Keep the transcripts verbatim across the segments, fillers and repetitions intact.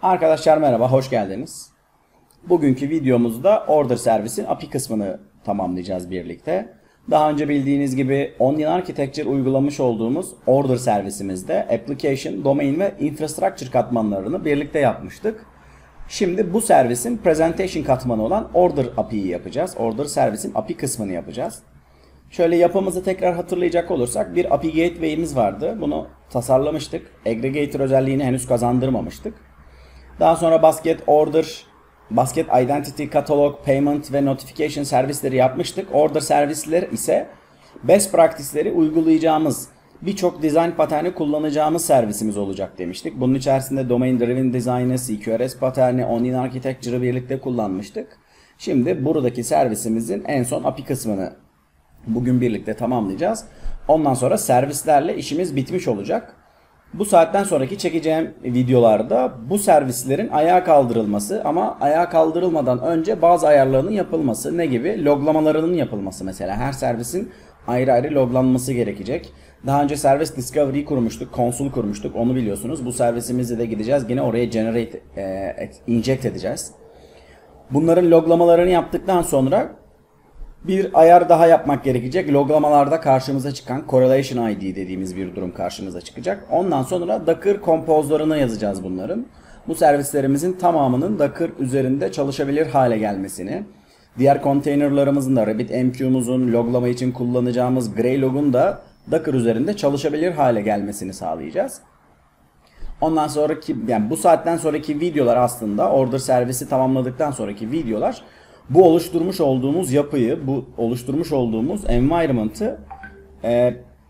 Arkadaşlar merhaba, hoş geldiniz. Bugünkü videomuzda Order Service'in A P I kısmını tamamlayacağız birlikte. Daha önce bildiğiniz gibi Onion Architecture uygulamış olduğumuz Order Service'imizde Application, Domain ve Infrastructure katmanlarını birlikte yapmıştık. Şimdi bu servisin Presentation katmanı olan Order A P I'yi yapacağız. Order Service'in A P I kısmını yapacağız. Şöyle yapımızı tekrar hatırlayacak olursak bir A P I Gateway'imiz vardı. Bunu tasarlamıştık. Aggregator özelliğini henüz kazandırmamıştık. Daha sonra Basket Order, Basket Identity, Catalog, Payment ve Notification servisleri yapmıştık. Order servisler ise best practice'leri uygulayacağımız, birçok design paterni kullanacağımız servisimiz olacak demiştik. Bunun içerisinde Domain Driven Design'ı, C Q R S paterni, Onion Architecture'ı birlikte kullanmıştık. Şimdi buradaki servisimizin en son A P I kısmını bugün birlikte tamamlayacağız. Ondan sonra servislerle işimiz bitmiş olacak. Bu saatten sonraki çekeceğim videolarda bu servislerin ayağa kaldırılması ama ayağa kaldırılmadan önce bazı ayarlarının yapılması. Ne gibi? Loglamalarının yapılması mesela. Her servisin ayrı ayrı loglanması gerekecek. Daha önce servis discovery kurmuştuk, console kurmuştuk. Onu biliyorsunuz. Bu servisimizde de gideceğiz. Yine oraya generate, e, inject edeceğiz. Bunların loglamalarını yaptıktan sonra bir ayar daha yapmak gerekecek. Loglamalarda karşımıza çıkan Correlation I D dediğimiz bir durum karşımıza çıkacak. Ondan sonra Docker Compose'larına yazacağız bunların. Bu servislerimizin tamamının Docker üzerinde çalışabilir hale gelmesini, diğer konteynerlarımızın da RabbitMQ'muzun loglama için kullanacağımız Greylog'un da Docker üzerinde çalışabilir hale gelmesini sağlayacağız. Ondan sonraki, yani bu saatten sonraki videolar aslında Order servisi tamamladıktan sonraki videolar bu oluşturmuş olduğumuz yapıyı, bu oluşturmuş olduğumuz environment'ı e,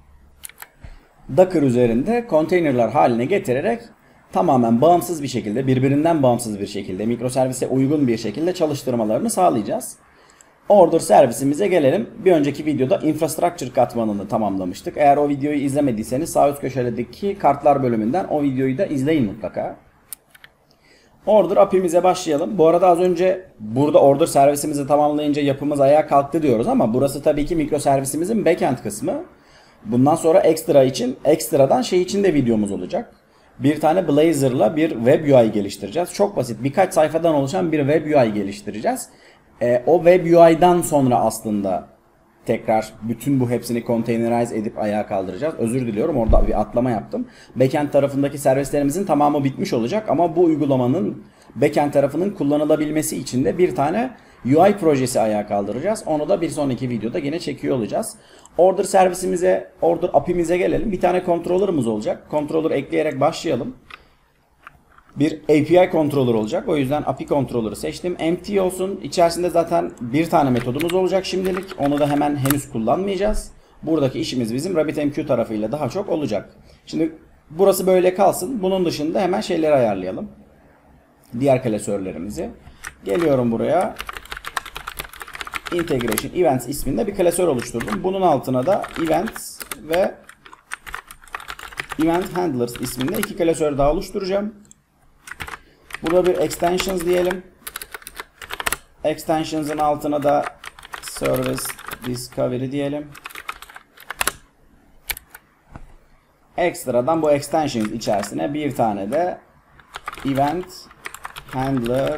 Docker üzerinde konteynerlar haline getirerek tamamen bağımsız bir şekilde, birbirinden bağımsız bir şekilde, mikroservise uygun bir şekilde çalıştırmalarını sağlayacağız. Order servisimize gelelim. Bir önceki videoda Infrastructure katmanını tamamlamıştık. Eğer o videoyu izlemediyseniz sağ üst köşedeki kartlar bölümünden o videoyu da izleyin mutlaka. Order A P I'mize başlayalım. Bu arada az önce burada Order servisimizi tamamlayınca yapımız ayağa kalktı diyoruz ama burası tabii ki mikroservisimizin backend kısmı. Bundan sonra ekstra için, ekstradan şey için de videomuz olacak. Bir tane Blazor'la bir web U I geliştireceğiz. Çok basit, birkaç sayfadan oluşan bir web U I geliştireceğiz. E, o web U I'dan sonra aslında tekrar bütün bu hepsini containerize edip ayağa kaldıracağız. Özür diliyorum, orada bir atlama yaptım. Backend tarafındaki servislerimizin tamamı bitmiş olacak ama bu uygulamanın backend tarafının kullanılabilmesi için de bir tane U I projesi ayağa kaldıracağız. Onu da bir sonraki videoda yine çekiyor olacağız. Order servisimize, Order A P I'mize gelelim. Bir tane controller'ımız olacak. Controller ekleyerek başlayalım. Bir A P I controller olacak. O yüzden A P I controller'ı seçtim. Empty olsun. İçerisinde zaten bir tane metodumuz olacak şimdilik. Onu da hemen henüz kullanmayacağız. Buradaki işimiz bizim RabbitMQ tarafıyla daha çok olacak. Şimdi burası böyle kalsın. Bunun dışında hemen şeyleri ayarlayalım. Diğer klasörlerimizi. Geliyorum buraya. Integration Events isminde bir klasör oluşturdum. Bunun altına da Events ve Event Handlers isminde iki klasör daha oluşturacağım. Burada bir extensions diyelim. Extensions'ın altına da service discovery diyelim. Ekstradan bu extensions içerisine bir tane de event handler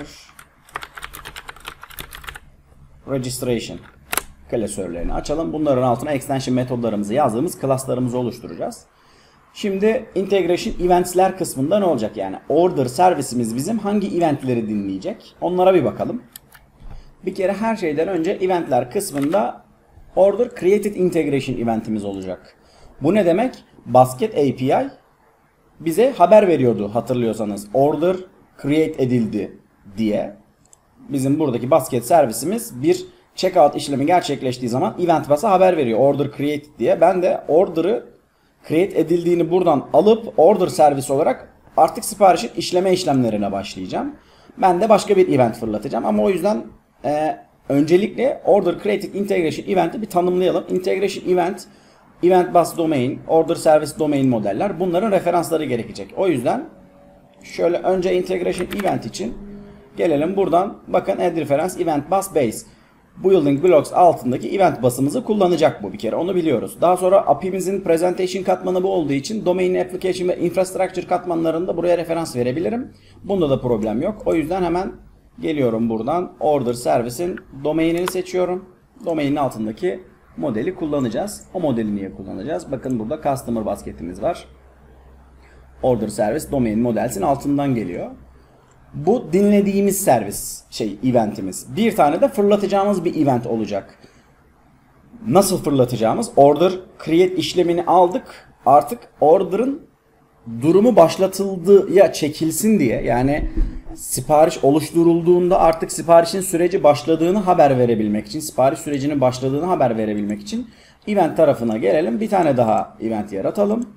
registration klasörlerini açalım. Bunların altına extension metodlarımızı yazdığımız class'larımızı oluşturacağız. Şimdi integration events'ler kısmında ne olacak? Yani order servisimiz bizim hangi eventleri dinleyecek? Onlara bir bakalım. Bir kere her şeyden önce eventler kısmında order created integration eventimiz olacak. Bu ne demek? Basket A P I bize haber veriyordu hatırlıyorsanız. Order create edildi diye. Bizim buradaki basket servisimiz bir checkout işlemi gerçekleştiği zaman event bus'a haber veriyor. Order create diye. Ben de order'ı create edildiğini buradan alıp order servis olarak artık siparişin işleme işlemlerine başlayacağım. Ben de başka bir event fırlatacağım ama o yüzden e, öncelikle order created integration event'i bir tanımlayalım. Integration event, event bus domain, order service domain modeller, bunların referansları gerekecek. O yüzden şöyle önce integration event için gelelim buradan, bakın add reference event bus base. Building Blocks altındaki event basımızı kullanacak bu bir kere. Onu biliyoruz. Daha sonra A P I'mizin presentation katmanı bu olduğu için domain, application ve infrastructure katmanlarında buraya referans verebilirim. Bunda da problem yok. O yüzden hemen geliyorum buradan. Order Service'in domainini seçiyorum. Domainin altındaki modeli kullanacağız. O modeli niye kullanacağız? Bakın burada Customer basketimiz var. Order Service domain models'in altından geliyor. Bu dinlediğimiz servis şey eventimiz. Bir tane de fırlatacağımız bir event olacak. Nasıl fırlatacağımız? Order create işlemini aldık. Artık order'ın durumu başlatıldıya çekilsin diye, yani sipariş oluşturulduğunda artık siparişin süreci başladığını haber verebilmek için, sipariş sürecinin başladığını haber verebilmek için event tarafına gelelim. Bir tane daha event yaratalım.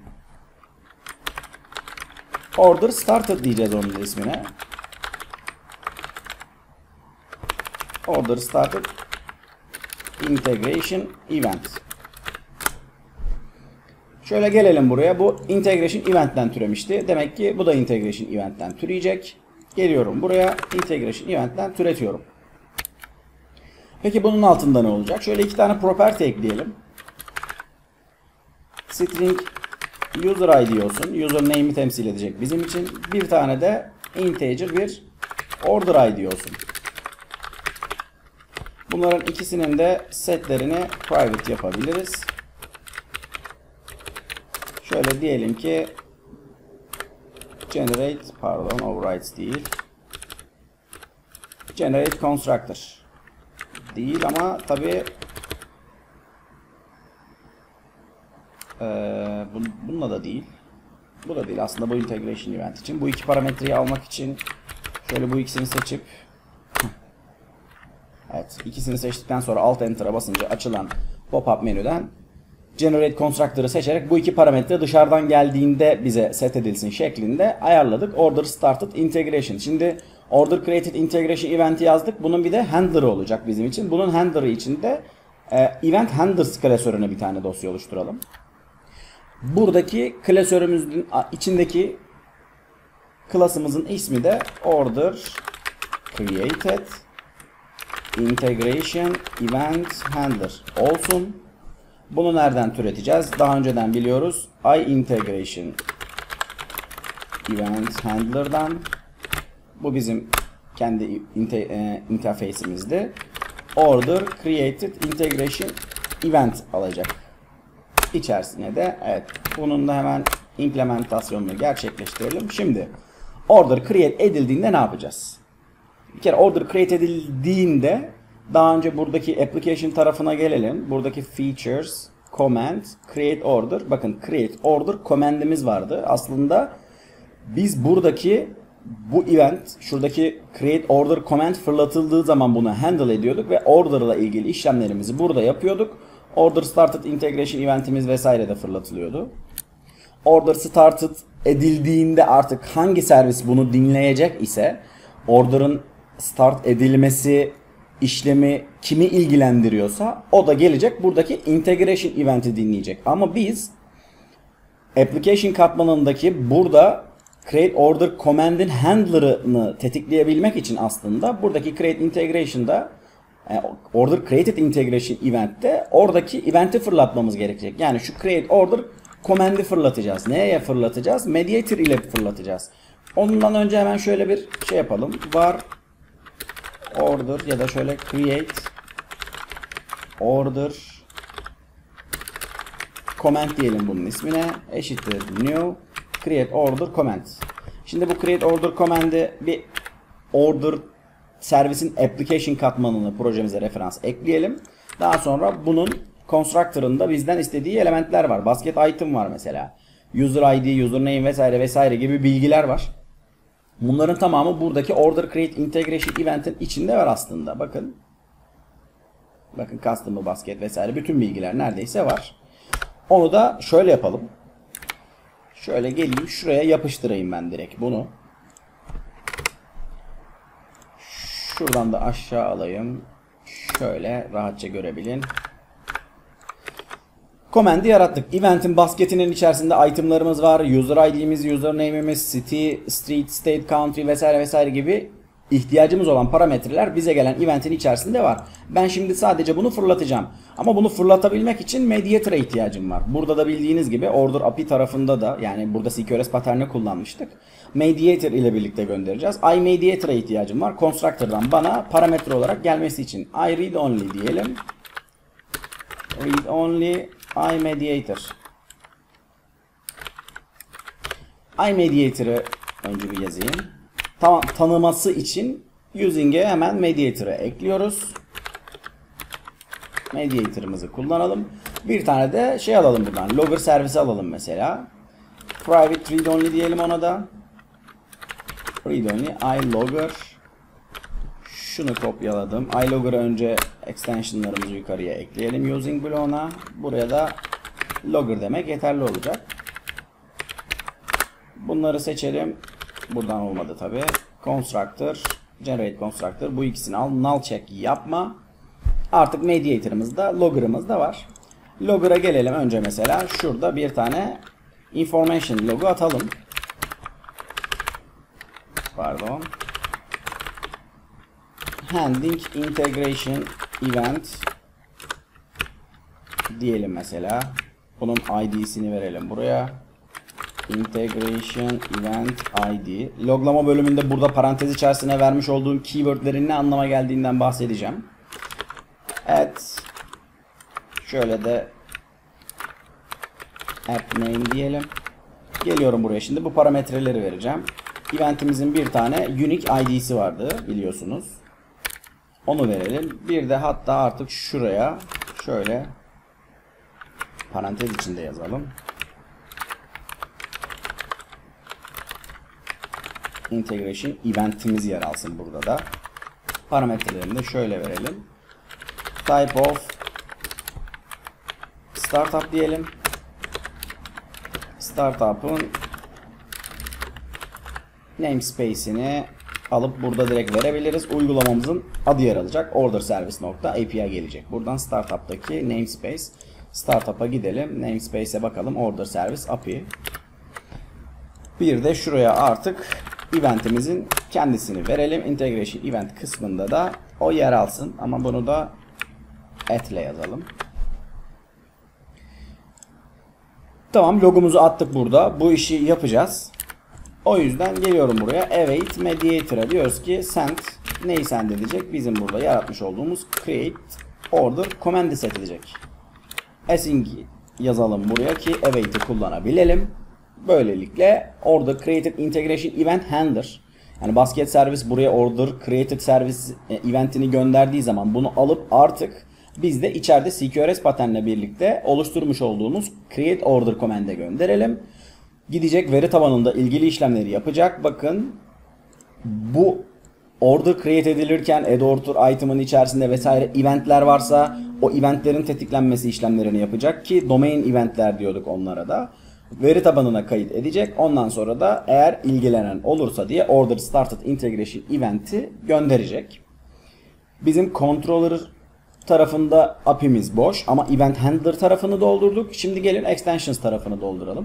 Order started diyeceğiz onun ismine. Order started integration event. Şöyle gelelim buraya. Bu integration event'ten türemişti. Demek ki bu da integration event'ten türeyecek. Geliyorum buraya. Integration event'ten türetiyorum. Peki bunun altında ne olacak? Şöyle iki tane property ekleyelim. String user I D olsun. Username'i temsil edecek bizim için. Bir tane de integer bir order I D olsun. Bunların ikisinin de setlerini private yapabiliriz. Şöyle diyelim ki generate, pardon overrides değil. Generate constructor değil ama tabi ee, bununla da değil. Bu da değil aslında, bu integration event için. Bu iki parametreyi almak için şöyle bu ikisini seçip evet, ikisini seçtikten sonra Alt Enter'a basınca açılan pop-up menüden Generate Constructor'ı seçerek bu iki parametre dışarıdan geldiğinde bize set edilsin şeklinde ayarladık. Order Started Integration. Şimdi Order Created Integration Event'i yazdık. Bunun bir de Handler'ı olacak bizim için. Bunun Handler'ı için de e, Event Handlers klasörüne bir tane dosya oluşturalım. Buradaki klasörümüzün içindeki klasımızın ismi de Order Created Integration Event Handler olsun. Bunu nereden türeteceğiz? Daha önceden biliyoruz. iIntegration Event Handler'dan. Bu bizim kendi interface'imizdi. Order Created Integration Event alacak. İçerisine de evet, bunun da hemen implementasyonunu gerçekleştirelim. Şimdi order create edildiğinde ne yapacağız? Bir kere order create edildiğinde daha önce buradaki application tarafına gelelim. Buradaki features, command, create order. Bakın create order command'imiz vardı. Aslında biz buradaki bu event, şuradaki create order command fırlatıldığı zaman bunu handle ediyorduk ve order ile ilgili işlemlerimizi burada yapıyorduk. Order started integration eventimiz vesaire de fırlatılıyordu. Order started edildiğinde artık hangi servis bunu dinleyecek ise order'ın start edilmesi işlemi kimi ilgilendiriyorsa o da gelecek buradaki integration event'i dinleyecek. Ama biz application katmanındaki burada create order command'in handler'ını tetikleyebilmek için aslında buradaki create integration'da order created integration event'te oradaki event'i fırlatmamız gerekecek. Yani şu create order command'i fırlatacağız. Neye fırlatacağız? Mediator ile fırlatacağız. Ondan önce hemen şöyle bir şey yapalım. Var order ya da şöyle create order command diyelim bunun ismine. Eşittir new create order command. Şimdi bu create order command'i bir order servisin application katmanını projemize referans ekleyelim. Daha sonra bunun constructor'ında bizden istediği elementler var. Basket item var mesela. User I D, username vesaire vesaire gibi bilgiler var. Bunların tamamı buradaki order create integration event'in içinde var aslında. Bakın. Bakın customer basket vesaire bütün bilgiler neredeyse var. Onu da şöyle yapalım. Şöyle geleyim şuraya yapıştırayım ben direkt bunu. Şuradan da aşağı alayım. Şöyle rahatça görebilin. Command'i yarattık. Event'in basketinin içerisinde itemlarımız var. User I D'miz, username'imiz, city, street, state, country vesaire vesaire gibi ihtiyacımız olan parametreler bize gelen eventin içerisinde var. Ben şimdi sadece bunu fırlatacağım. Ama bunu fırlatabilmek için mediator'a ihtiyacım var. Burada da bildiğiniz gibi order A P I tarafında da, yani burada C Q R S pattern'i kullanmıştık. Mediator ile birlikte göndereceğiz. iMediator'a ihtiyacım var. Constructor'dan bana parametre olarak gelmesi için. I read only diyelim. Read only iMediator. iMediator'ı önce bir yazayım. Tamam, tanıması için using'e hemen mediator'ı ekliyoruz. Mediator'ımızı kullanalım. Bir tane de şey alalım buradan. Logger servisi alalım mesela. Private read only diyelim ona da. Read only iLogger. Şunu kopyaladım. iLogger'ı önce extensionlarımızı yukarıya ekleyelim using bloğuna. Buraya da logger demek yeterli olacak. Bunları seçelim. Buradan olmadı tabi. Constructor, generate constructor. Bu ikisini al. Null check yapma. Artık mediator'ımızda, logger'ımızda var. Logger'a gelelim önce mesela. Şurada bir tane information logu atalım. Pardon. Handling integration event diyelim mesela. Bunun I D'sini verelim buraya. Integration Event I D. Loglama bölümünde burada parantez içerisine vermiş olduğum keywordlerin ne anlama geldiğinden bahsedeceğim. Evet. Şöyle de app name diyelim. Geliyorum buraya şimdi. Bu parametreleri vereceğim. Eventimizin bir tane unique I D'si vardı biliyorsunuz. Onu verelim. Bir de hatta artık şuraya şöyle parantez içinde yazalım. Integration eventimiz yer alsın burada da. Parametrelerini de şöyle verelim. Type of startup diyelim. Startup'ın namespace'ini alıp burada direkt verebiliriz. Uygulamamızın adı yer alacak. Order service nokta A P I gelecek. Buradan startup'taki namespace. Startup'a gidelim. Namespace'e bakalım. Order service A P I. Bir de şuraya artık eventimizin kendisini verelim. Integration event kısmında da o yer alsın. Ama bunu da at ile yazalım. Tamam, logumuzu attık burada. Bu işi yapacağız. O yüzden geliyorum buraya. Await mediator'a diyoruz ki send, neyi send edecek? Bizim burada yaratmış olduğumuz create order command'i set edecek. Async yazalım buraya ki await'i kullanabilelim. Böylelikle order created integration event handler, yani basket servis buraya order created service eventini gönderdiği zaman bunu alıp artık biz de içeride C Q R S patternle birlikte oluşturmuş olduğumuz create order command'e gönderelim. Gidecek veri tabanında ilgili işlemleri yapacak. Bakın bu order create edilirken add order item'ın içerisinde vesaire eventler varsa o eventlerin tetiklenmesi işlemlerini yapacak ki domain eventler diyorduk onlara da. Veri tabanına kayıt edecek. Ondan sonra da eğer ilgilenen olursa diye order started integration event'i gönderecek. Bizim controller tarafında A P I'miz boş ama event handler tarafını doldurduk. Şimdi gelin extensions tarafını dolduralım.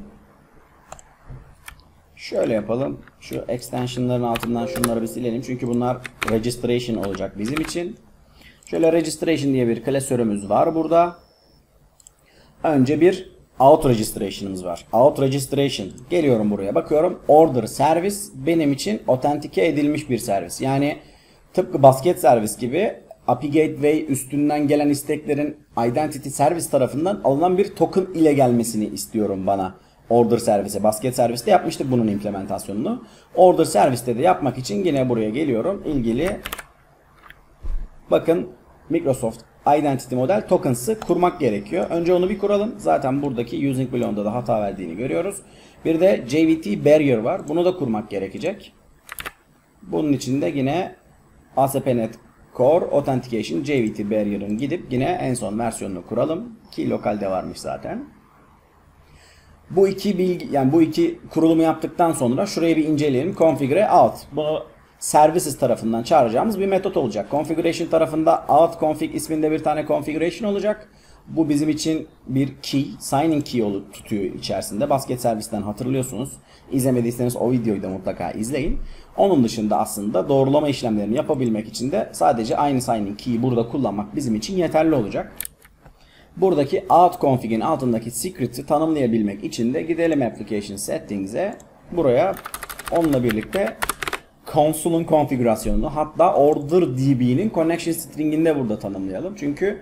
Şöyle yapalım. Şu extensionların altından şunları bir silelim. Çünkü bunlar registration olacak bizim için. Şöyle registration diye bir klasörümüz var burada. Önce bir out registration'ımız var. Out registration. Geliyorum buraya, bakıyorum. Order service benim için authentique edilmiş bir servis. Yani tıpkı basket servis gibi A P I Gateway üstünden gelen isteklerin identity service tarafından alınan bir token ile gelmesini istiyorum bana. Order servise. Basket serviste yapmıştık bunun implementasyonunu. Order serviste de yapmak için yine buraya geliyorum. İlgili bakın Microsoft Identity Model Tokens'ı kurmak gerekiyor. Önce onu bir kuralım. Zaten buradaki using bloğunda da hata verdiğini görüyoruz. Bir de J V T Barrier var. Bunu da kurmak gerekecek. Bunun için de yine A S P Net Core Authentication J V T Barrier'ın gidip yine en son versiyonunu kuralım. Ki lokalde varmış zaten. Bu iki bilgi, yani bu iki kurulumu yaptıktan sonra şurayı bir inceleyelim. Configure out. Bunu services tarafından çağıracağımız bir metot olacak. Configuration tarafında out config isminde bir tane configuration olacak. Bu bizim için bir key, signing key olup tutuyor içerisinde. Basket servisten hatırlıyorsunuz. İzlemediyseniz o videoyu da mutlaka izleyin. Onun dışında aslında doğrulama işlemlerini yapabilmek için de sadece aynı signing key'i burada kullanmak bizim için yeterli olacak. Buradaki out config'in altındaki secret'i tanımlayabilmek için de gidelim application settings'e. Buraya onunla birlikte console'un konfigürasyonunu, hatta orderdb'nin connection string'ini de burada tanımlayalım. Çünkü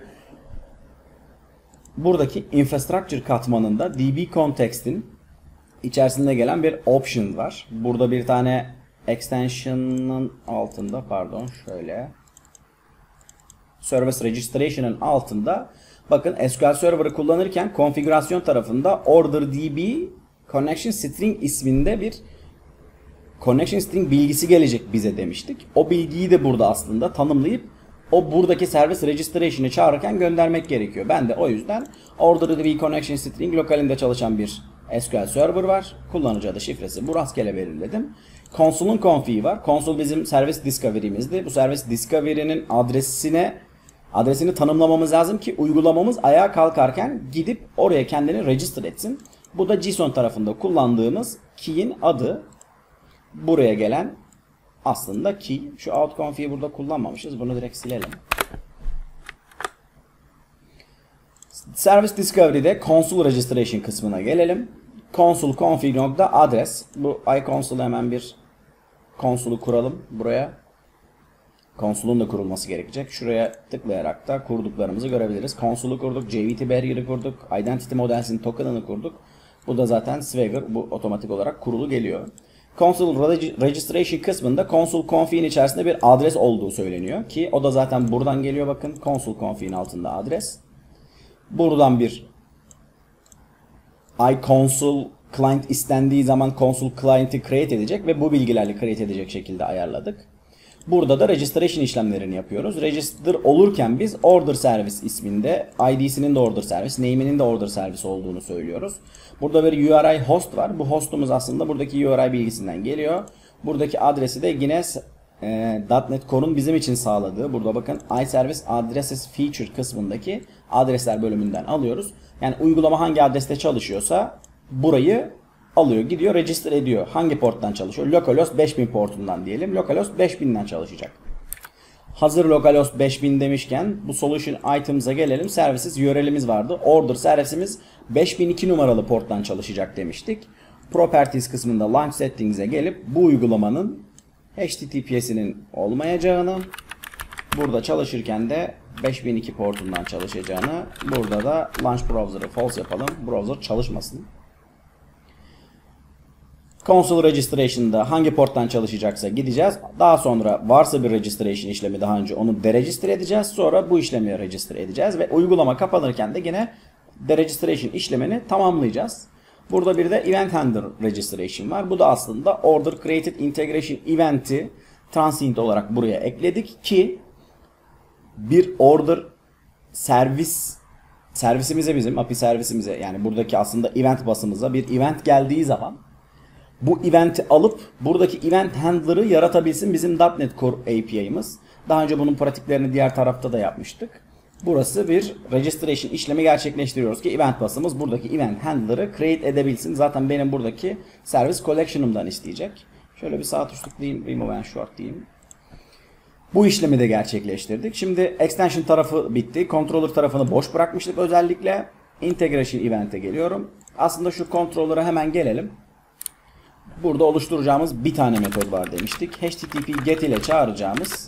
buradaki infrastructure katmanında db context'in içerisinde gelen bir option var. Burada bir tane extension'ın altında, pardon şöyle, service registration'ın altında bakın S Q L Server'ı kullanırken konfigürasyon tarafında orderdb connection string isminde bir connection string bilgisi gelecek bize demiştik. O bilgiyi de burada aslında tanımlayıp o buradaki service registration'ı çağırırken göndermek gerekiyor. Ben de o yüzden orderdb connection string lokalinde çalışan bir S Q L Server var. Kullanıcı adı, şifresi bu, rastgele belirledim. Console'un config'i var. Console bizim service discovery'mizdi. Bu service discovery'nin adresine adresini tanımlamamız lazım ki uygulamamız ayağa kalkarken gidip oraya kendini register etsin. Bu da JSON tarafında kullandığımız key'in adı. Buraya gelen aslında key. Şu out config'i burada kullanmamışız. Bunu direkt silelim. Service Discovery'de console registration kısmına gelelim. Console config.address. Bu iConsole, hemen bir konsolü kuralım buraya. Konsolun da kurulması gerekecek. Şuraya tıklayarak da kurduklarımızı görebiliriz. Konsolü kurduk, J V T barrier'ı kurduk, Identity Models'in token'ını kurduk. Bu da zaten Swagger, bu otomatik olarak kurulu geliyor. Console registration kısmında console config'in içerisinde bir adres olduğu söyleniyor ki o da zaten buradan geliyor, bakın console config'in altında adres. Buradan bir iConsole client istendiği zaman console client'i create edecek ve bu bilgilerle create edecek şekilde ayarladık. Burada da registration işlemlerini yapıyoruz. Register olurken biz order service isminde, I D'sinin de order service, name'inin de order service olduğunu söylüyoruz. Burada bir U R I host var. Bu hostumuz aslında buradaki U R I bilgisinden geliyor. Buradaki adresi de yine e, .NET Core'un bizim için sağladığı, burada bakın iService Addresses Feature kısmındaki adresler bölümünden alıyoruz. Yani uygulama hangi adreste çalışıyorsa burayı alıyor, gidiyor, register ediyor. Hangi porttan çalışıyor? Localhost beş bin portundan diyelim. Localhost beş binden çalışacak. Hazır localhost beş bin demişken bu solution items'a gelelim. Services U R L'imiz vardı. Order servisimiz beş bin iki numaralı porttan çalışacak demiştik. Properties kısmında launch settings'e gelip bu uygulamanın H T T P S'inin olmayacağını, burada çalışırken de beş bin iki portundan çalışacağını, burada da launch browser'ı false yapalım. Browser çalışmasın. Console registration'da hangi porttan çalışacaksa gideceğiz. Daha sonra varsa bir registration işlemi daha önce onu deregister edeceğiz. Sonra bu işlemi register edeceğiz ve uygulama kapanırken de yine deregistration işlemini tamamlayacağız. Burada bir de event handler registration var. Bu da aslında order created integration event'i transient olarak buraya ekledik ki bir order servis servisimize, bizim A P I servisimize, yani buradaki aslında event basımıza bir event geldiği zaman bu event'i alıp buradaki event handler'ı yaratabilsin bizim .NET Core A P I'miz. Daha önce bunun pratiklerini diğer tarafta da yapmıştık. Burası bir registration işlemi gerçekleştiriyoruz ki event basımız buradaki event handler'ı create edebilsin. Zaten benim buradaki service collection'ımdan isteyecek. Şöyle bir sağ tuşlayayım, remove and short diyeyim. Bu işlemi de gerçekleştirdik. Şimdi extension tarafı bitti. Controller tarafını boş bırakmıştık özellikle. Integration event'e geliyorum. Aslında şu controller'a hemen gelelim. Burada oluşturacağımız bir tane metod var demiştik. H T T P get ile çağıracağımız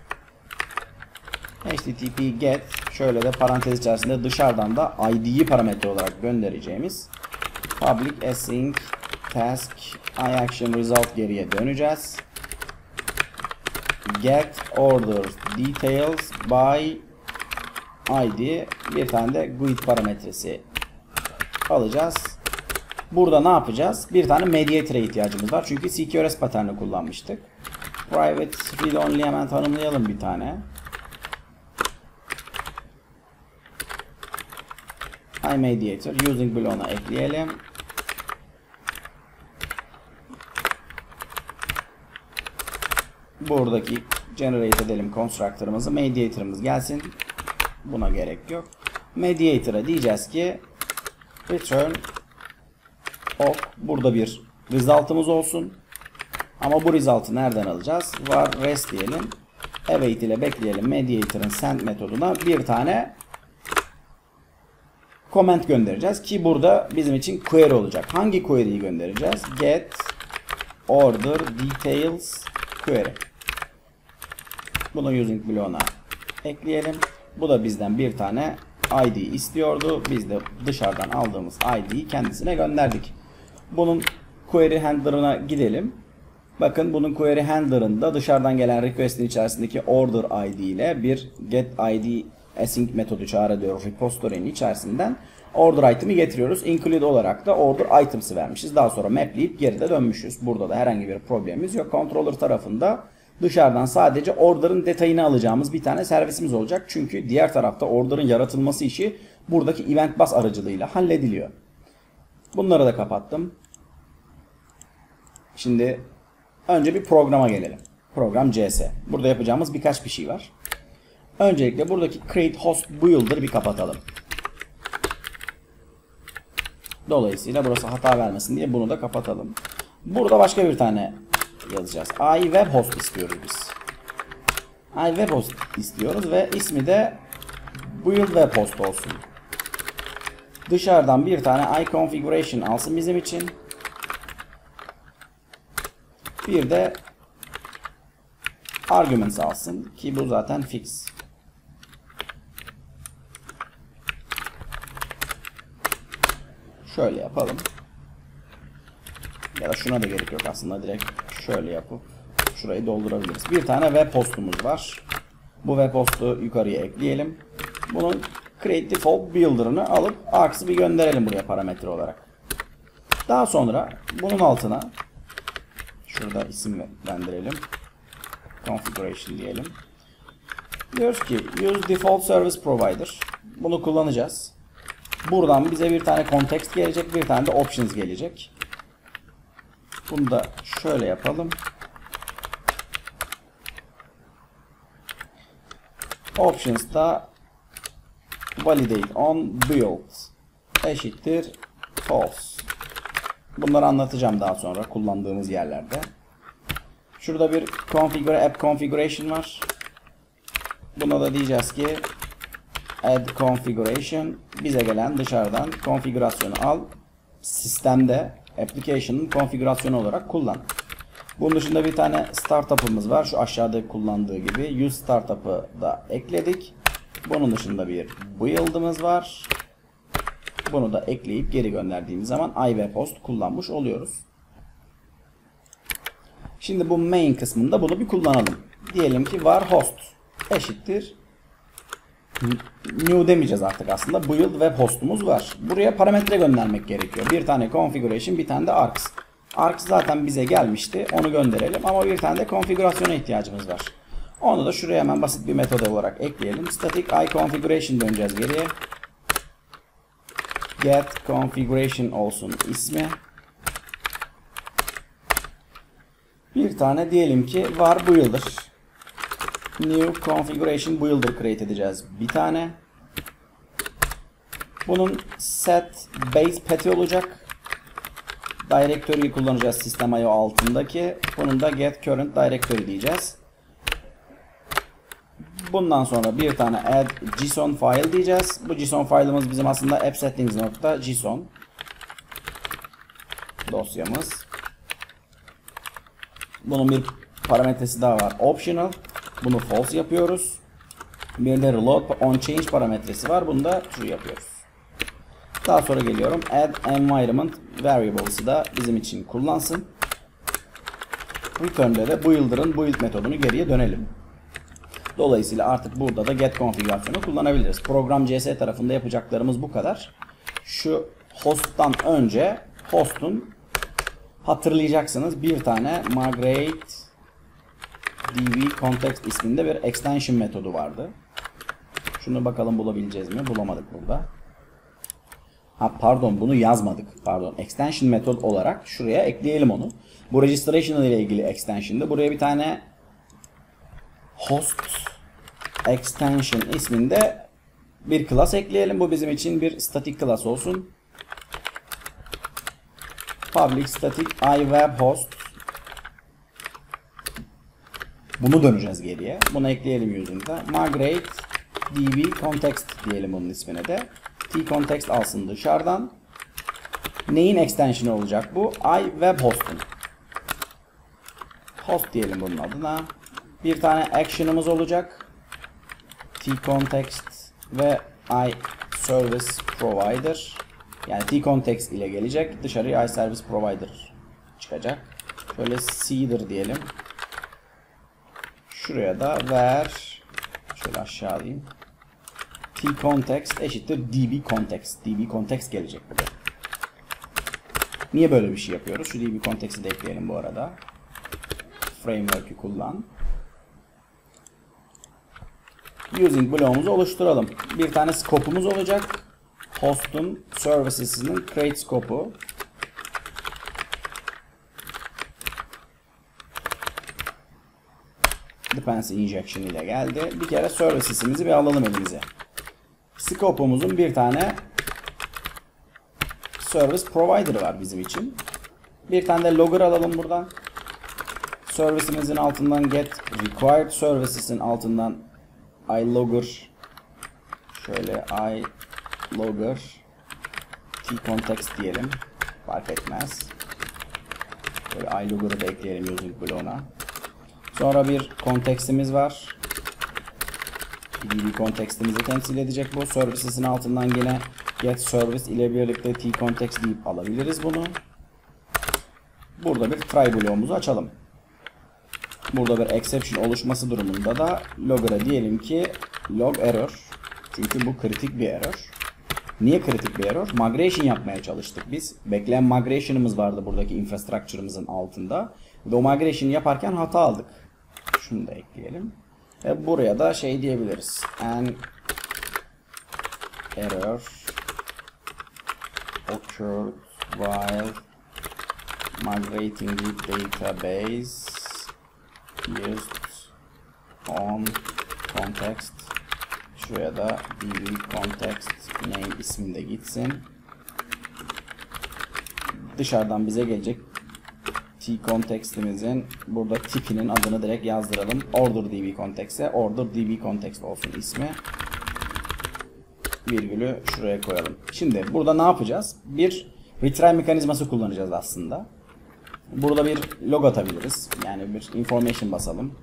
H T T P get, şöyle de parantez içerisinde dışarıdan da I D'yi parametre olarak göndereceğimiz public async task iAction result geriye döneceğiz. Get order details by I D, bir tane de G U I D parametresi alacağız. Burada ne yapacağız? Bir tane mediator'a ihtiyacımız var. Çünkü C Q R S paterni kullanmıştık. Private read only hemen tanımlayalım bir tane. iMediator using bloğuna ekleyelim. Buradaki generate edelim constructor'ımızı. Mediator'ımız gelsin. Buna gerek yok. Mediator'a diyeceğiz ki return ok. Burada bir result'ımız olsun. Ama bu result'ı nereden alacağız? Var rest diyelim. Await ile bekleyelim. Mediator'ın send metoduna bir tane comment göndereceğiz ki burada bizim için query olacak. Hangi query'yi göndereceğiz? Get order details query. Bunu using bloğuna ekleyelim. Bu da bizden bir tane I D istiyordu. Biz de dışarıdan aldığımız I D'yi kendisine gönderdik. Bunun query handler'ına gidelim. Bakın bunun query handler'ında dışarıdan gelen request'in içerisindeki order I D ile bir get I D async metodu çağrılıyor repository'nin içerisinden order item'i getiriyoruz. Include olarak da order items'ı vermişiz. Daha sonra mapleyip geride dönmüşüz. Burada da herhangi bir problemimiz yok. Controller tarafında dışarıdan sadece order'ın detayını alacağımız bir tane servisimiz olacak. Çünkü diğer tarafta order'ın yaratılması işi buradaki event bus aracılığıyla hallediliyor. Bunları da kapattım. Şimdi önce bir programa gelelim. Program C S. Burada yapacağımız birkaç bir şey var. Öncelikle buradaki create host builder bir kapatalım. Dolayısıyla burası hata vermesin diye bunu da kapatalım. Burada başka bir tane yazacağız. I web host istiyoruz biz. I web host istiyoruz ve ismi de build web host olsun. Dışarıdan bir tane I configuration alsın bizim için. Bir de arguments alsın ki bu zaten fix. Şöyle yapalım. Ya da şuna da gerek yok aslında, direkt şöyle yapıp şurayı doldurabiliriz. Bir tane web hostumuz var. Bu web hostu yukarıya ekleyelim. Bunun create default builder'ını alıp args'ı bir gönderelim buraya parametre olarak. Daha sonra bunun altına şurada isim gönderelim. Configuration diyelim. Diyoruz ki use default service provider. Bunu kullanacağız. Buradan bize bir tane context gelecek, bir tane de options gelecek. Bunu da şöyle yapalım. Options'ta validate on build eşittir false. Bunları anlatacağım daha sonra kullandığımız yerlerde. Şurada bir configure app configuration var. Buna da diyeceğiz ki add configuration, bize gelen dışarıdan konfigürasyonu al, sistemde application'ın konfigürasyonu olarak kullan. Bunun dışında bir tane startup'ımız var. Şu aşağıda kullandığı gibi use startup'ı da ekledik. Bunun dışında bir build'ımız var. Bunu da ekleyip geri gönderdiğimiz zaman iWebHost kullanmış oluyoruz. Şimdi bu main kısmında bunu bir kullanalım. Diyelim ki var host eşittir new demeyeceğiz artık aslında. Build web hostumuz var. Buraya parametre göndermek gerekiyor. Bir tane configuration, bir tane de args. Args zaten bize gelmişti. Onu gönderelim ama bir tane de konfigürasyona ihtiyacımız var. Onu da şuraya hemen basit bir metod olarak ekleyelim. Static iConfiguration döneceğiz geriye. Get configuration olsun ismi. Bir tane diyelim ki var builder. New configuration builder create edeceğiz. Bir tane. Bunun set base path'i olacak. Directory'yi kullanacağız System I O altındaki. Bunun da get current directory diyeceğiz. Bundan sonra bir tane add json file diyeceğiz. Bu json file'ımız bizim aslında appsettings.json dosyamız. Bunun bir parametresi daha var. Optional. Bunu false yapıyoruz. Bir de reload on change parametresi var. Bunu da true yapıyoruz. Daha sonra geliyorum. Add environment variables'ı da bizim için kullansın. Return'de de builder'ın build metodunu geriye dönelim. Dolayısıyla artık burada da get konfigürasyonu kullanabiliriz. Program C S tarafında yapacaklarımız bu kadar. Şu host'tan önce host'un hatırlayacaksınız bir tane migrate dv context isminde bir extension metodu vardı. Şunu bakalım bulabileceğiz mi? Bulamadık burada. Ha pardon, bunu yazmadık. Pardon. Extension metod olarak şuraya ekleyelim onu. Bu registration ile ilgili extension'da buraya bir tane host extension isminde bir class ekleyelim. Bu bizim için bir static class olsun. Public static iWebHost. Bunu döneceğiz geriye. Bunu ekleyelim using'da. Migrate db context diyelim bunun ismine de. T-context alsın dışarıdan. Neyin extension'ı olacak bu? iWebHost'un. Host diyelim bunun adına. Bir tane action'ımız olacak. T-context ve iServiceProvider. Yani T-context ile gelecek. Dışarıya iServiceProvider çıkacak. Şöyle Cedar diyelim. Şuraya da ver. Şöyle aşağı alayım. T-context eşittir dbContext. dbContext gelecek burada. Niye böyle bir şey yapıyoruz? Şu dbContext'i de ekleyelim bu arada. Framework'ü kullan. Using bloğumuzu oluşturalım. Bir tane scope'umuz olacak. Host'un services'inin create scope'u. Dependency injection ile geldi. Bir kere services'imizi bir alalım elimize. Scope'umuzun bir tane service provider var bizim için. Bir tane de logger alalım buradan. Service'imizin altından get required services'in altından iLogger, şöyle iLogger T-context diyelim. Fark etmez. Böyle iLogger'ı da ekleyelim using bloğuna. Sonra bir context'imiz var. dbContext'imizi temsil edecek bu. Services'in altından yine get service ile birlikte T-context deyip alabiliriz bunu. Burada bir try bloğumuzu açalım. Burada bir exception oluşması durumunda da logger'a diyelim ki log error. Çünkü bu kritik bir error. Niye kritik bir error? Migration yapmaya çalıştık biz. Bekleyen migration'ımız vardı buradaki infrastructure'ımızın altında. Ve o migration'ı yaparken hata aldık. Şunu da ekleyelim. Ve buraya da şey diyebiliriz. An error occurred while migrating the database used on context. Şuraya da dbContext name isminde gitsin. Dışarıdan bize gelecek T-context'imizin burada tipinin adını direkt yazdıralım. Order dbContext'e order dbContext olsun ismi. Virgülü şuraya koyalım. Şimdi burada ne yapacağız? Bir retry mekanizması kullanacağız aslında. Burada bir log atabiliriz. Yani bir information basalım.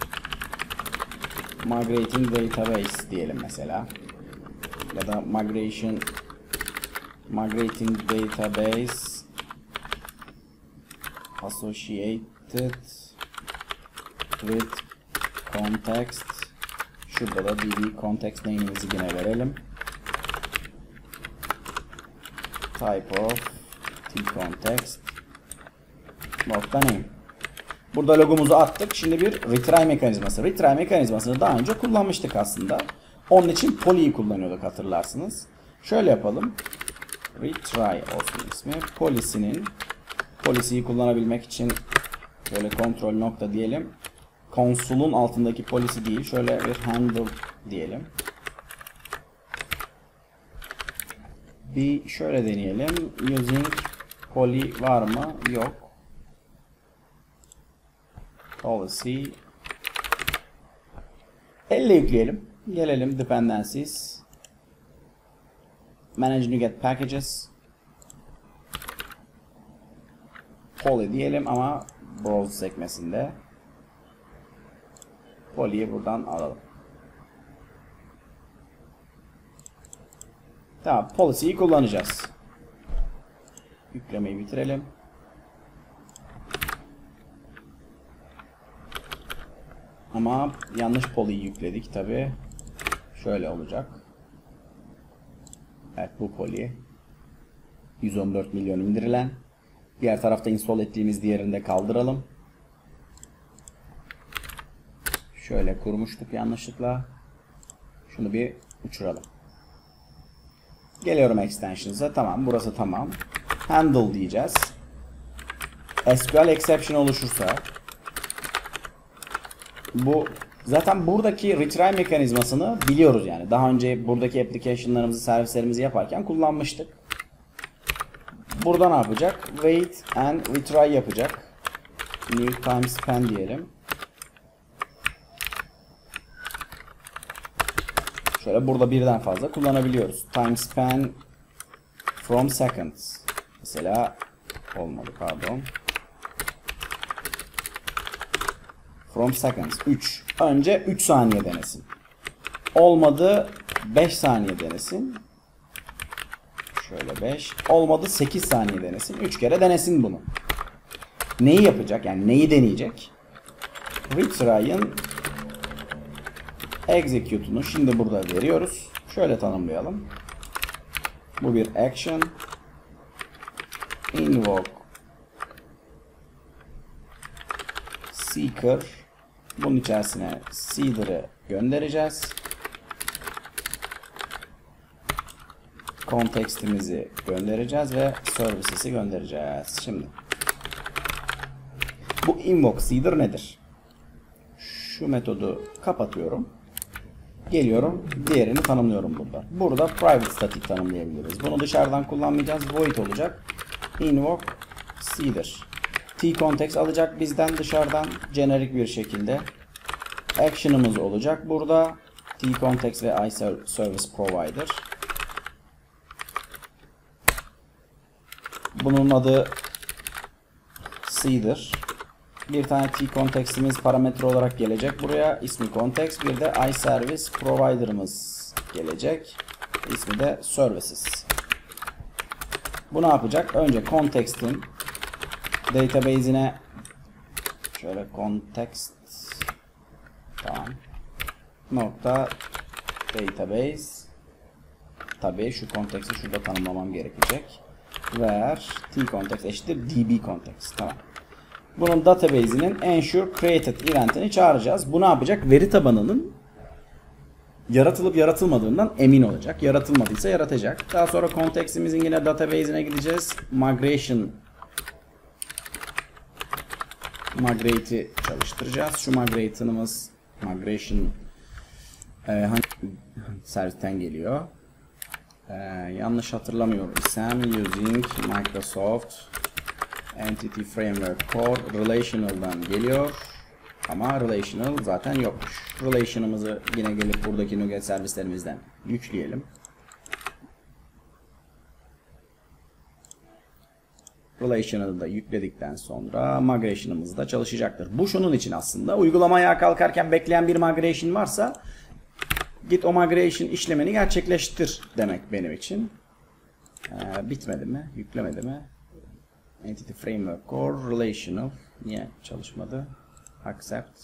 Migrating database diyelim mesela. Ya da migration migrating database associated with context. Şurada da dbContext name'imizi yine verelim. Type of T-context nokta name. Burada logumuzu attık. Şimdi bir retry mekanizması. Retry mekanizmasını daha önce kullanmıştık aslında. Onun için poly'yi kullanıyorduk hatırlarsınız. Şöyle yapalım. Retry olsun ismi. Policy'nin policy'yi kullanabilmek için şöyle kontrol nokta diyelim. Konsolun altındaki policy değil. Şöyle bir handle diyelim. Bir şöyle deneyelim. Using poly var mı? Yok. Policy. Elle yükleyelim. Gelelim dependencies. Manage NuGet packages. Poly diyelim ama browse sekmesinde. Poly'yi buradan alalım. Tamam, policy'yi kullanacağız. Yüklemeyi bitirelim. Ama yanlış poly'yi yükledik tabi. Şöyle olacak. Evet, bu poly. yüz on dört milyon indirilen. Diğer tarafta install ettiğimiz diğerini de kaldıralım. Şöyle kurmuştuk yanlışlıkla. Şunu bir uçuralım. Geliyorum extensions'a. Tamam, burası tamam. Handle diyeceğiz. S Q L exception oluşursa bu Zaten buradaki retry mekanizmasını biliyoruz yani. Daha önce buradaki application'larımızı, servislerimizi yaparken kullanmıştık. Burada ne yapacak? Wait and retry yapacak. New time span diyelim. Şöyle burada birden fazla kullanabiliyoruz. Time span from seconds. Mesela olmadı, pardon. From seconds üç. Önce üç saniye denesin. Olmadı beş saniye denesin. Şöyle beş. Olmadı sekiz saniye denesin. üç kere denesin bunu. Neyi yapacak? Yani neyi deneyecek? Retry'ın execute'unu şimdi burada veriyoruz. Şöyle tanımlayalım. Bu bir action. Invoke seeker. Bunun içerisine seeder'ı göndereceğiz. Context'imizi göndereceğiz ve services'i göndereceğiz. Şimdi bu invoke seeder nedir? Şu metodu kapatıyorum. Geliyorum. Diğerini tanımlıyorum burada. Burada private static tanımlayabiliriz. Bunu dışarıdan kullanmayacağız. Void olacak. Invoke seeder. T-context alacak bizden dışarıdan generic bir şekilde. Action'ımız olacak burada. T-context ve iService provider. Bunun adı seeder. Bir tane T-context'imiz parametre olarak gelecek buraya. İsmi context. Bir de iService provider'ımız gelecek. İsmi de services. Bu ne yapacak? Önce context'in database'ine şöyle context tamam nokta database, tabii şu context'i şurada tanımlamam gerekecek. Where t-context eşittir db context. Tamam. Bunun database'inin ensure created event'ini çağıracağız. Bu ne yapacak? Veri tabanının yaratılıp yaratılmadığından emin olacak. Yaratılmadıysa yaratacak. Daha sonra context'imizin yine database'ine gideceğiz. Migration migrate'i çalıştıracağız. Şu migration'ımız migration e, hangi servisten geliyor? E, yanlış hatırlamıyorum. Sam using Microsoft Entity Framework Core Relational'dan geliyor. Ama Relational zaten yokmuş. Relation'ımızı yine gelip buradaki NuGet servislerimizden yükleyelim. Relational'ı da yükledikten sonra migration'ımız da çalışacaktır. Bu şunun için aslında. Uygulamaya kalkarken bekleyen bir migration varsa git o migration işlemini gerçekleştir demek benim için. Ee, bitmedi mi? Yüklemedi mi? Entity Framework Core Relational. Niye çalışmadı? Accept.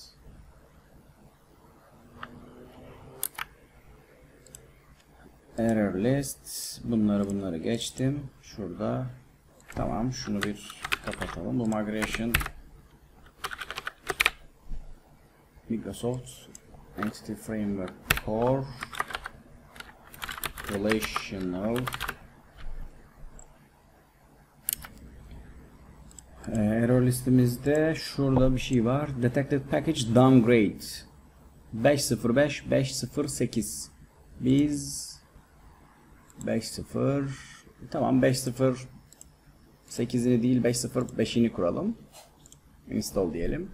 Error list. Bunları bunları geçtim. Şurada. Tamam. Şunu bir kapatalım. Bu migration Microsoft Entity Framework Core Relational Ee, error listemizde şurada bir şey var. Detected Package Downgrade beş sıfır beş beş sıfır sekiz. Biz beş sıfır tamam beş sıfır sekizini değil beş sıfır beşini kuralım. Install diyelim.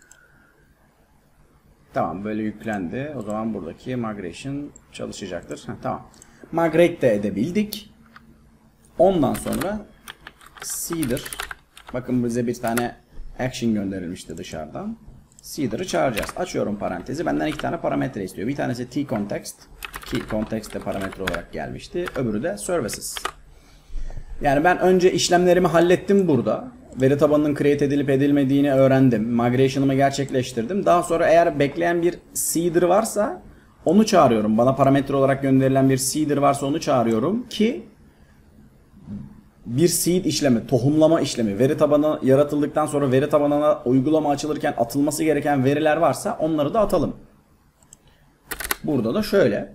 Tamam, böyle yüklendi. O zaman buradaki migration çalışacaktır. Heh, tamam. Migrate de edebildik. Ondan sonra seeder, bakın bize bir tane action gönderilmişti dışarıdan. Seeder'ı çağıracağız. Açıyorum parantezi. Benden iki tane parametre istiyor. Bir tanesi t-context ki context de parametre olarak gelmişti. Öbürü de services. Yani ben önce işlemlerimi hallettim burada. Veri tabanının create edilip edilmediğini öğrendim. Migration'ımı gerçekleştirdim. Daha sonra eğer bekleyen bir seeder varsa onu çağırıyorum. Bana parametre olarak gönderilen bir seeder varsa onu çağırıyorum ki bir seed işlemi, tohumlama işlemi, veri tabanı yaratıldıktan sonra veri tabanına uygulama açılırken atılması gereken veriler varsa onları da atalım. Burada da şöyle.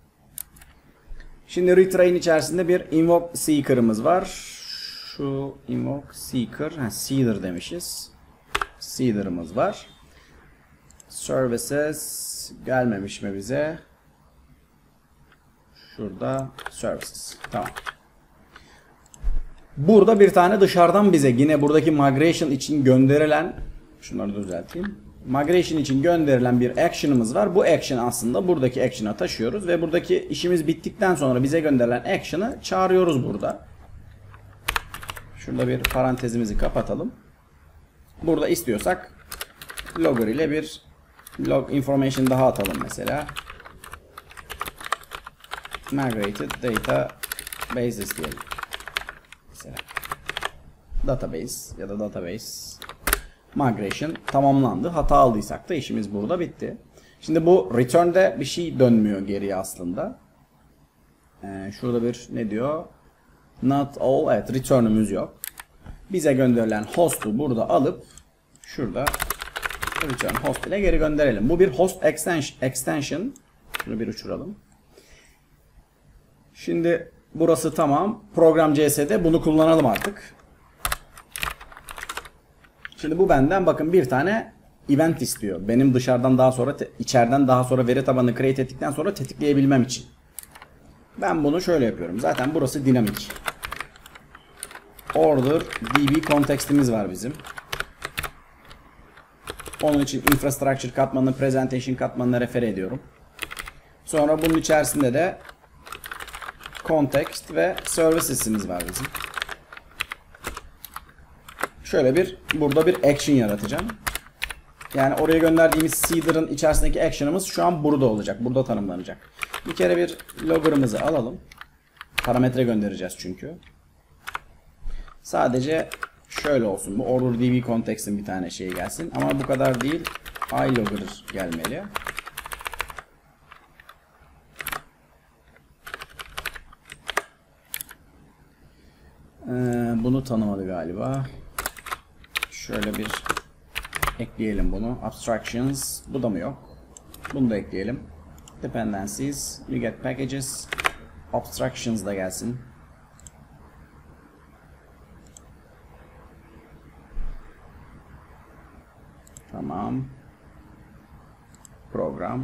Şimdi retry'in içerisinde bir invoke seeker'ımız var. Şu invoke seeker, ha, seeder demişiz. Seeder'ımız var. Services gelmemiş mi bize? Şurada services. Tamam. Burada bir tane dışarıdan bize yine buradaki migration için gönderilen, şunları düzelteyim. Migration için gönderilen bir action'ımız var. Bu action aslında buradaki action'a taşıyoruz ve buradaki işimiz bittikten sonra bize gönderilen action'ı çağırıyoruz burada. Şurada bir parantezimizi kapatalım. Burada istiyorsak logger ile bir log information daha atalım mesela. Migrated data bases diyelim. Mesela database ya da database migration tamamlandı. Hata aldıysak da işimiz burada bitti. Şimdi bu return'de bir şey dönmüyor geriye aslında. Ee, şurada bir ne diyor? Not all. Evet, return'ümüz yok. Bize gönderilen host'u burada alıp şurada return host ile geri gönderelim. Bu bir host extension. Şunu bir uçuralım. Şimdi burası tamam. Program C S'de bunu kullanalım artık. Şimdi bu benden bakın bir tane event istiyor. Benim dışarıdan daha sonra içeriden daha sonra veri tabanını create ettikten sonra tetikleyebilmem için. Ben bunu şöyle yapıyorum. Zaten burası dinamik. Order D B context'imiz var bizim. Onun için infrastructure katmanını, presentation katmanına refer ediyorum. Sonra bunun içerisinde de context ve services'imiz var bizim. Şöyle bir burada bir action yaratacağım. Yani oraya gönderdiğimiz seeder'ın içerisindeki action'ımız şu an burada olacak. Burada tanımlanacak. Bir kere bir logger'ımızı alalım. Parametre göndereceğiz çünkü. Sadece şöyle olsun. Bu order D B context'in bir tane şeyi gelsin. Ama bu kadar değil. iLogger gelmeli. Ee, bunu tanımadı galiba. Şöyle bir ekleyelim bunu. Abstractions. Bu da mı yok? Bunu da ekleyelim. Dependencies. We get packages. Abstractions da gelsin. Tamam. Program.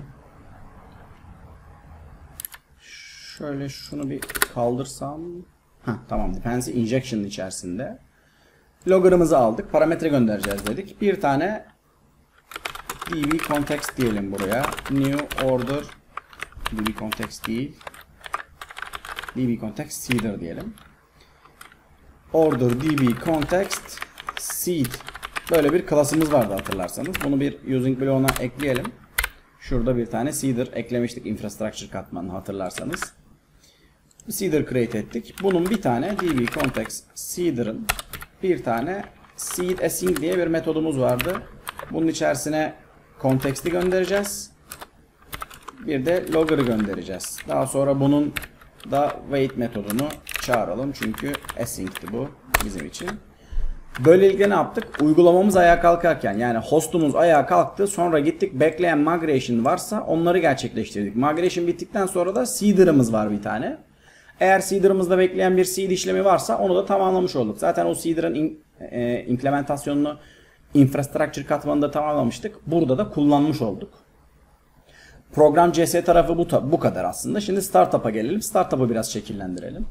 Şöyle şunu bir kaldırsam. Heh, tamam. Dependency injection'ın içerisinde. Logger'ımızı aldık. Parametre göndereceğiz dedik. Bir tane D B context diyelim buraya. New order D B context değil. D B context seeder diyelim. Order D B context seed. Böyle bir klasımız vardı hatırlarsanız. Bunu bir using bloğuna ekleyelim. Şurada bir tane seeder eklemiştik infrastructure katmanını hatırlarsanız. Seeder create ettik. Bunun bir tane D B context seeder'ın bir tane seed async diye bir metodumuz vardı. Bunun içerisine context'i göndereceğiz. Bir de logger'ı göndereceğiz. Daha sonra bunun da wait metodunu çağıralım. Çünkü async'ti bu bizim için. Böylelikle ne yaptık? Uygulamamız ayağa kalkarken yani hostumuz ayağa kalktı. Sonra gittik bekleyen migration varsa onları gerçekleştirdik. Migration bittikten sonra da seeder'ımız var bir tane. Eğer seeder'ımızda bekleyen bir seed işlemi varsa onu da tamamlamış olduk. Zaten o seeder'ın in, e, implementasyonunu infrastructure katmanında tamamlamıştık. Burada da kullanmış olduk. Program C S tarafı bu, bu kadar aslında. Şimdi startup'a gelelim. Startup'ı biraz şekillendirelim.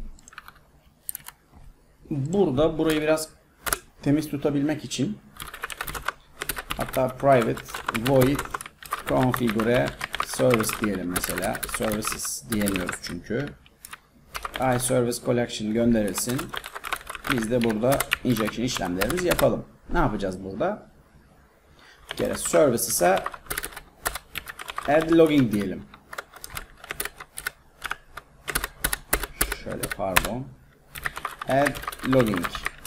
Burada burayı biraz temiz tutabilmek için hatta private void configure service diyelim mesela. Services diyemiyoruz çünkü. iService collection gönderilsin. Biz de burada injection işlemlerimizi yapalım. Ne yapacağız burada? Bir kere services'e add logging diyelim. Şöyle pardon. Add logging.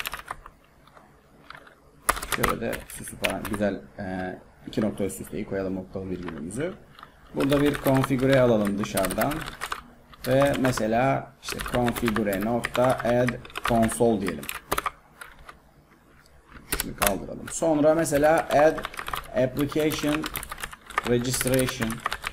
Şöyle de süsü falan güzel e, iki nokta üst üste koyalım noktalı virgülümüzü. Burada bir configure alalım dışarıdan. Ve mesela işte configure nokta add console diyelim. Şunu kaldıralım. Sonra mesela add application registration.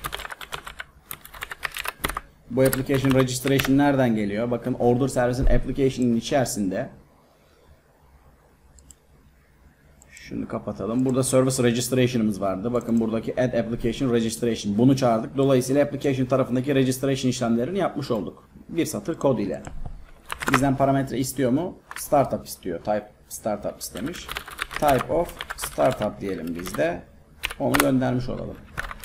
Bu application registration nereden geliyor? Bakın order service'in application'ın içerisinde Şunu kapatalım. Burada service registration'ımız vardı. Bakın buradaki add application registration. Bunu çağırdık. Dolayısıyla application tarafındaki registration işlemlerini yapmış olduk. Bir satır kod ile. Bizden parametre istiyor mu? Startup istiyor. Type startup istemiş. Type of startup diyelim biz de. Onu göndermiş olalım.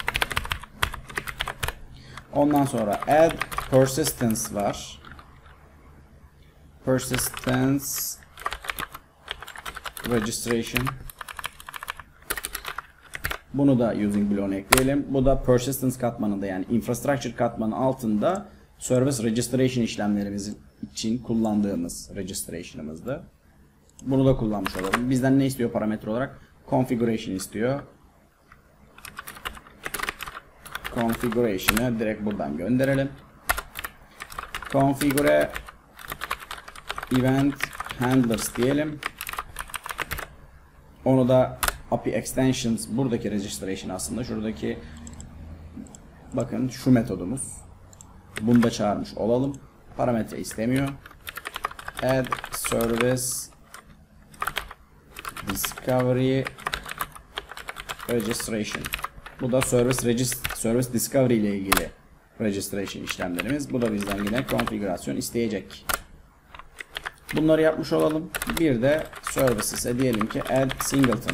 Ondan sonra add persistence var. Persistence registration. Bunu da using bloğuna ekleyelim. Bu da persistence katmanında, yani infrastructure katmanı altında service registration işlemlerimiz için kullandığımız registration'ımızdı. Bunu da kullanmış olalım. Bizden ne istiyor parametre olarak? Configuration istiyor. Configuration'ı direkt buradan gönderelim. Configure event handlers diyelim. Onu da A P I extensions, buradaki registration aslında şuradaki, bakın şu metodumuz. Bunu da çağırmış olalım. Parametre istemiyor. Add service discovery registration. Bu da service regist service discovery ile ilgili registration işlemlerimiz. Bu da bizden yine konfigürasyon isteyecek. Bunları yapmış olalım. Bir de services'e diyelim ki add singleton.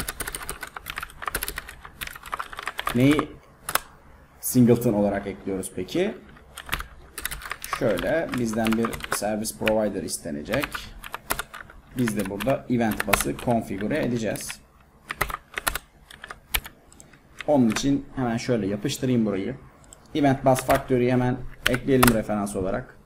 Neyi singleton olarak ekliyoruz peki? Şöyle bizden bir service provider istenecek. Biz de burada event bus'ı konfigüre edeceğiz. Onun için hemen şöyle yapıştırayım burayı. Event bus factory'yi hemen ekleyelim referans olarak.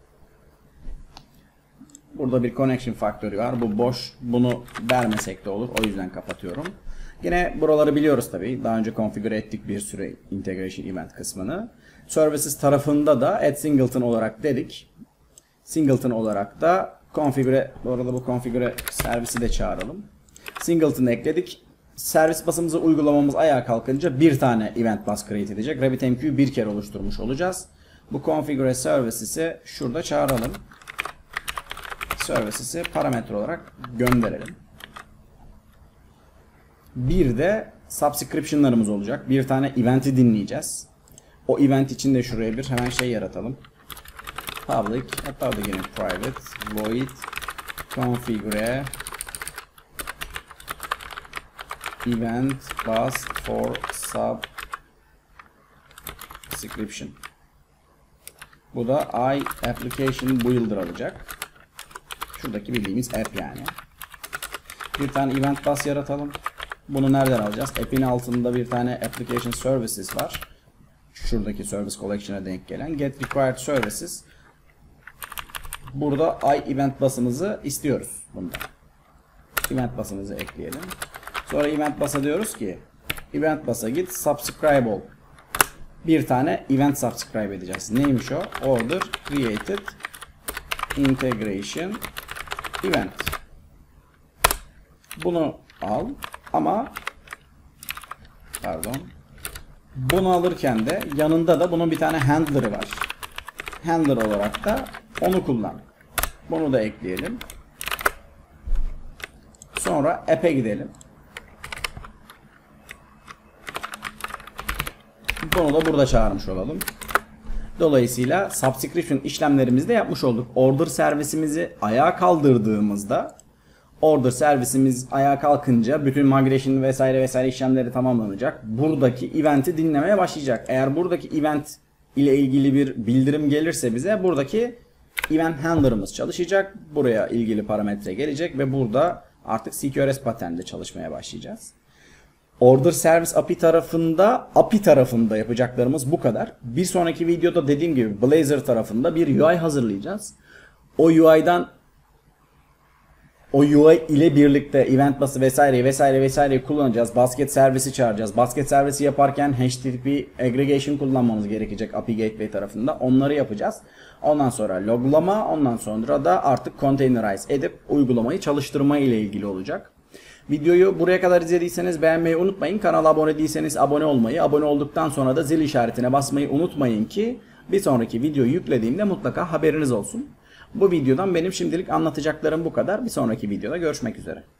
Burada bir connection factory var. Bu boş. Bunu vermesek de olur. O yüzden kapatıyorum. Yine buraları biliyoruz tabii. Daha önce konfigüre ettik bir süre integration event kısmını. Services tarafında da add singleton olarak dedik. Singleton olarak da konfigüre, bu arada bu konfigüre servisi de çağıralım. Singleton'ı ekledik. Servis basımızı uygulamamız ayağa kalkınca bir tane event bus create edecek. RabbitMQ'yu bir kere oluşturmuş olacağız. Bu configure services'i şurada çağıralım. Services'i parametre olarak gönderelim. Bir de subscription'larımız olacak. Bir tane event'i dinleyeceğiz. O event için de şuraya bir hemen şey yaratalım. Public, hatta da yine private void configure event bus for subscription. Bu da I application builder alacak. Şuradaki bildiğimiz app yani. Bir tane event bus yaratalım. Bunu nereden alacağız? App'in altında bir tane application services var. Şuradaki service collection'a denk gelen get required services. Burada I event bus'ımızı istiyoruz bundan. Event bus'ımızı ekleyelim. Sonra event bus'a diyoruz ki event bus'a git subscribe ol. Bir tane event subscribe edeceğiz. Neymiş o? Order created integration event. Bunu al ama pardon. Bunu alırken de yanında da bunun bir tane handler'ı var. Handler olarak da onu kullan. Bunu da ekleyelim. Sonra app'e gidelim. Bunu da burada çağırmış olalım. Dolayısıyla subscription işlemlerimizi de yapmış olduk. Order servisimizi ayağa kaldırdığımızda, order servisimiz ayağa kalkınca bütün migration vesaire vesaire işlemleri tamamlanacak. Buradaki event'i dinlemeye başlayacak. Eğer buradaki event ile ilgili bir bildirim gelirse bize buradaki event handler'ımız çalışacak. Buraya ilgili parametre gelecek ve burada artık C Q R S patern'de çalışmaya başlayacağız. Order Service A P I tarafında, A P I tarafında yapacaklarımız bu kadar. Bir sonraki videoda dediğim gibi Blazor tarafında bir U I hazırlayacağız. O U I'dan o U I ile birlikte event bus'ı vesaire vesaire vesaire kullanacağız. Basket servisi çağıracağız. Basket servisi yaparken H T T P aggregation kullanmamız gerekecek A P I Gateway tarafında. Onları yapacağız. Ondan sonra loglama, ondan sonra da artık containerize edip uygulamayı çalıştırma ile ilgili olacak. Videoyu buraya kadar izlediyseniz beğenmeyi unutmayın. Kanala abone değilseniz abone olmayı, abone olduktan sonra da zil işaretine basmayı unutmayın ki bir sonraki videoyu yüklediğimde mutlaka haberiniz olsun. Bu videodan benim şimdilik anlatacaklarım bu kadar. Bir sonraki videoda görüşmek üzere.